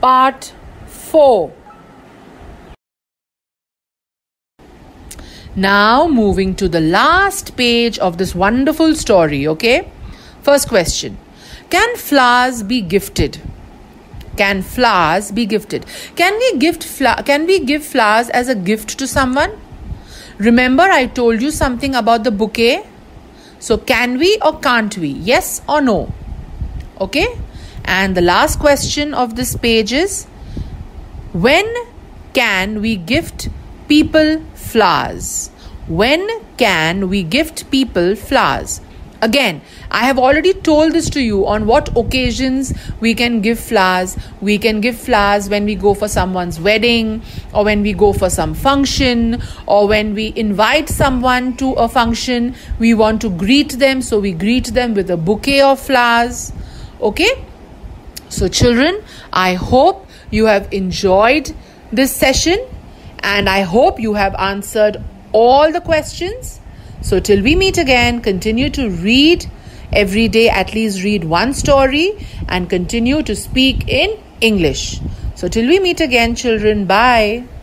Part 4. Now moving to the last page of this wonderful story, okay? First question. Can flowers be gifted? Can flowers be gifted? Can we give flowers as a gift to someone? Remember I told you something about the bouquet? So can we or can't we? Yes or no? Okay? And the last question of this page is, when can we gift people flowers? When can we gift people flowers? Again, I have already told this to you on what occasions we can give flowers. We can give flowers when we go for someone's wedding, or when we go for some function, or when we invite someone to a function. We want to greet them, so we greet them with a bouquet of flowers. Okay? So children, I hope you have enjoyed this session, and I hope you have answered all the questions. So till we meet again, continue to read every day, at least read one story, and continue to speak in English. So till we meet again, children, bye.